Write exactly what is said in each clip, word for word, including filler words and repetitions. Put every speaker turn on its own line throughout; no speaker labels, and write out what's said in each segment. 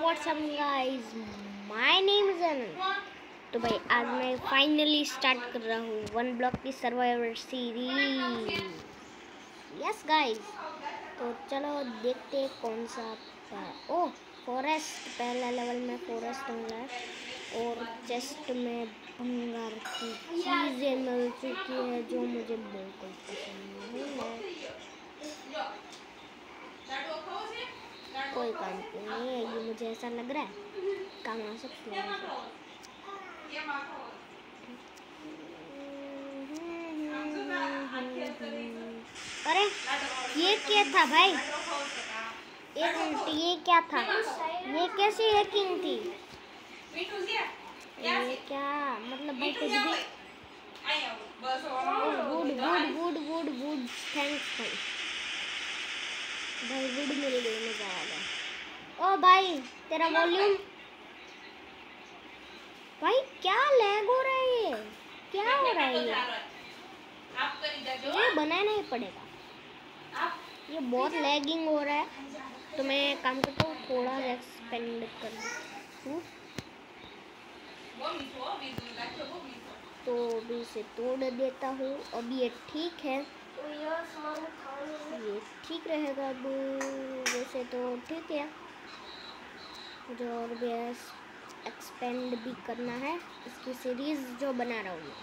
WhatsApp guys, my name is Anant. तो भाई आज मैं फाइनली स्टार्ट कर रहा हूँ वन ब्लॉक की सर्वाइवर सीरीज। यस गाइस, तो चलो देखते हैं कौन सा। ओह फॉरेस्ट, पहला लेवल में फॉरेस्ट मिला है और चेस्ट में भंगार की चीज़ें मिल चुकी है जो मुझे बिल्कुल पसंद नहीं है। कोई काम की नहीं है, ये मुझे ऐसा लग रहा है काम आ सकती है। अरे ये क्या था भाई, एक मिनट, ये क्या था? ये कैसी हैकिंग थी? ये क्या मतलब भाई? कुछ भी good good good good good thanks भाई। भाई गुड मिल गई, मजा आ गया। ओ भाई तेरा वॉल्यूम भाई, क्या लैग हो रहा है? ये क्या हो रहा है? ये ये बनाना ही पड़ेगा, ये बहुत लैगिंग हो रहा है। तो मैं काम करता हूँ, थोड़ा एक्सपेंड कर दूँ तो अभी इसे तोड़ देता हूँ। अब ये ठीक है, ये ठीक रहेगा अब वैसे तो ठीक है। मुझे और भी एक्सपेंड भी करना है इसकी सीरीज जो बना रहा हूँ।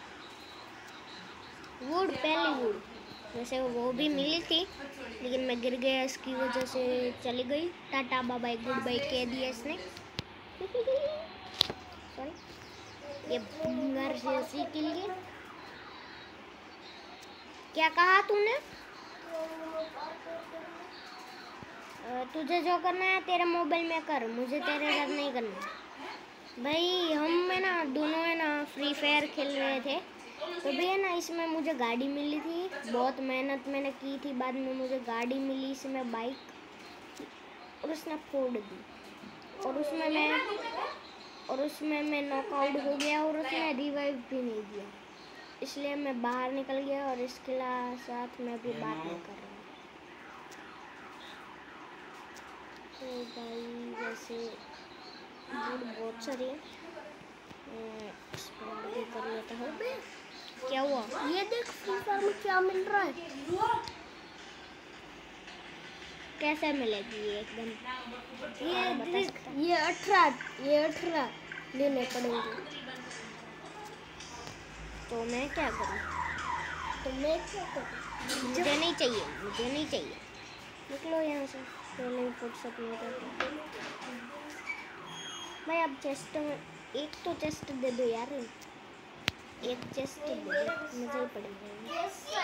वुड, पहली वुड वैसे वो भी मिली थी लेकिन मैं गिर गया, इसकी वजह से चली गई। Tata bye bye goodbye कह दिया इसने। सॉरी, ये भंगार से के लिए क्या कहा तूने? तुझे जो करना है तेरे मोबाइल में कर, मुझे तेरे साथ नहीं करना। भाई हम है ना दोनों है ना फ्री फायर खेल रहे थे, तो भी है ना इसमें मुझे गाड़ी मिली थी, बहुत मेहनत मैंने की थी, बाद में मुझे गाड़ी मिली इसमें बाइक, और उसने फोड़ दी और उसमें मैं और उसमें मैं नॉकआउट हो गया और उसने रिवाइव भी नहीं दिया, इसलिए मैं बाहर निकल गया और इसके साथ मैं भी बात नहीं कर रहा हूँ। तो भाई वैसे गुड बहुत सारी है, एक्सपेंड भी कर लेता हूँ। क्या हुआ? ये देख फ्री फायर में क्या मिल रहा है। कैसे मिलेगी ये एकदम? ये ये अठारह ये अठारह लेने पड़ेंगे। तो मैं क्या करूँ? तो मैं क्या करूँ? मुझे नहीं चाहिए, मुझे नहीं चाहिए, निकलो यहाँ से। पहले फुर्सत नहीं करता भाई। अब चेस्ट में एक तो चेस्ट दे दो यार, एक चेस्ट दे दो, मजा ही पड़ेगा।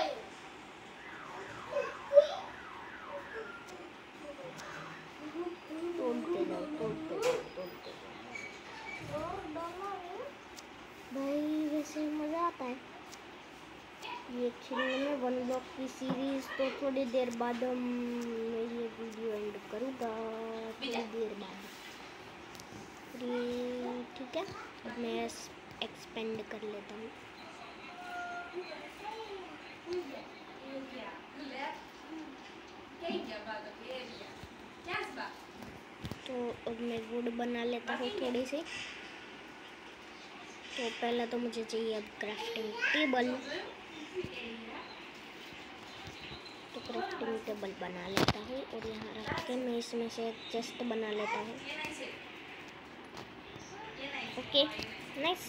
तोड़ते जाओ तोड़ते जाओ तोड़ते जाओ भाई, वैसे मज़ा आता है ये खेलने में वन ब्लॉक की सीरीज। तो थोड़ी देर बाद हम ये वीडियो एंड करूँगा, थोड़ी देर बाद, ठीक है। अब मैं एक्सपेंड कर लेता हूँ। तो अब मैं वुड बना लेता हूँ थोड़ी सी। तो पहला तो मुझे चाहिए अब क्राफ्टिंग टेबल, तो क्राफ्टिंग टेबल बना लेता हूँ और यहाँ रख के मैं इसमें से एक चेस्ट बना लेता हूँ। Okay nice.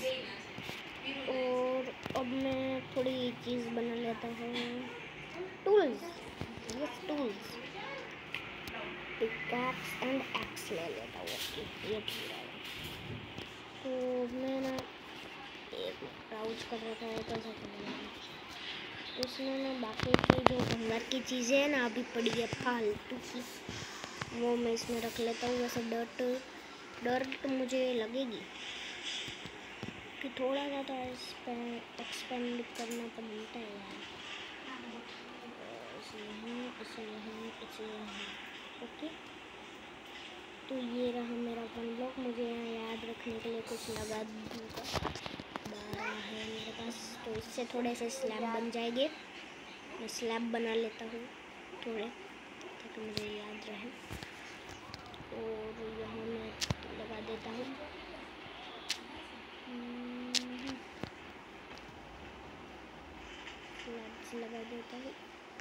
और अब मैं थोड़ी चीज़ बना लेता हूँ, tools, yes tools, pickaxe and axe ले लेता हूँ। ओके ये ठीक है। तो मैं ना एक ब्राउज कर रखा है, कैसा करना है तो इसमें ना बाकी की जो भंगार की चीज़ें हैं ना अभी पड़ी है फालतू की, वो मैं इसमें रख लेता हूँ। वैसे डर्ट डर्ट मुझे लगेगी कि थोड़ा ज़्यादा एक्सपेंड करना पड़ता है यार, इसलिए इसलिए इसलिए ओके। तो ये रहा मेरा वन ब्लॉक, मुझे यहाँ याद रखने के लिए कुछ लगा दूँगा, बारह है मेरे पास, तो इससे थोड़े से स्लैब बन जाएंगे। मैं स्लैब बना लेता हूँ थोड़े, ताकि मुझे याद रहे। और यहाँ मैं देता हूँ। स्लैब्स लगा देता हूँ।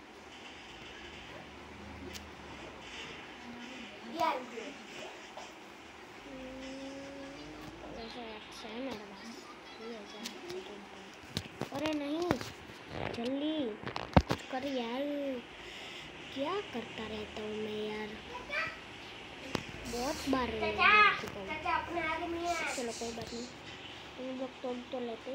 अरे नहीं, जल्दी कुछ कर यार, क्या करता रहता हूँ मैं यार, बहुत बार चलो कोई बात नहीं, तुम लोग तोड़ तो लेते।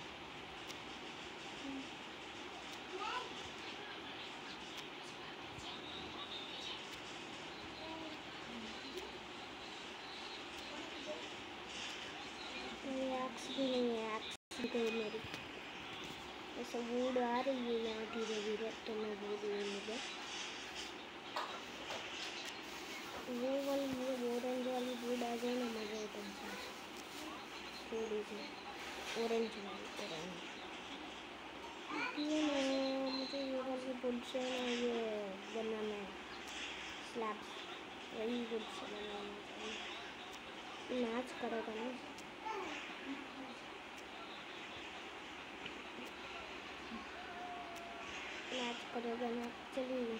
एक्स भी नहीं है, एक्स भी कोई मेरी ऐसे वुड आ रही है यहाँ धीरे धीरे, तो मैं वुड ले लूँगा। वो वाली वो ऑरेंज वाली वुड आ जाए ना, मजा आता है। थोड़ी सी ऑरेंज वाली ऑरेंज ये ना, मुझे ये वाली वुड से ना ये बनाना है स्लैब, वही वुड से बनाना चाहिए, मैच करेगा ना। मैच करेगा ना, चलिए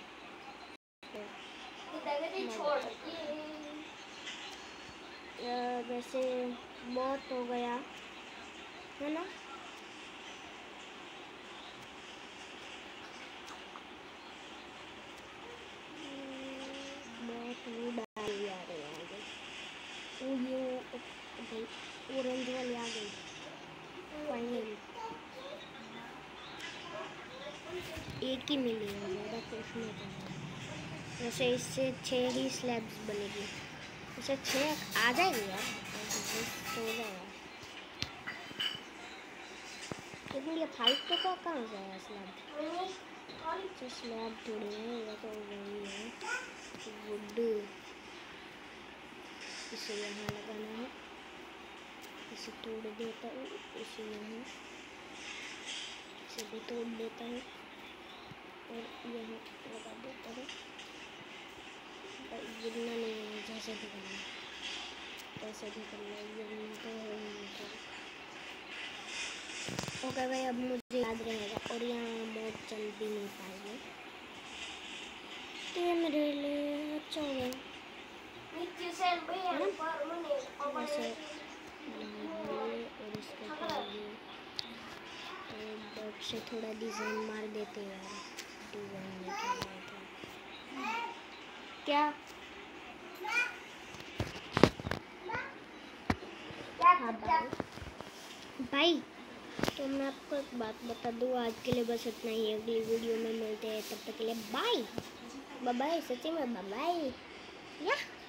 वैसे बहुत हो गया है ना। बहुत वुड आ रही आ रही आ गई, वो ये भाई ऑरेंज वाली आ गई फाइनली, एक ही मिली है, ज़्यादा कुछ नहीं करना। वैसे इससे छः ही स्लैब्स बनेगी, वैसे छः आ जाएगी यार, तो हो जाएगा, लेकिन ये फाइव तो का कहाँ से आया स्लैब, तो स्लैब थोड़ी है, ये तो वही है वुड, इसे यहाँ लगाना है, इसे तोड़ देता हूँ, इसे यहाँ इसे भी तोड़ देता हूँ और यहाँ लगा देता हूँ। गिरना नहीं है, जैसे भी करना है वैसे भी करना है, गिरना तो है नहीं तो। ओके भाई, अब मुझे याद रहेगा, और यहाँ बहुत चल भी नहीं पाएंगे, तो ये मेरे लिए अच्छा हो गया। वैसे और इसके डॉट से थोड़ा डिज़ाइन मार देते हैं यार, डिज़ाइन में क्या हाँ भाई भाई तो मैं आपको एक बात बता दूँ, आज के लिए बस इतना ही, अगली वीडियो में मिलते हैं, तब तक के लिए बाय बाय, सच्ची में बाय या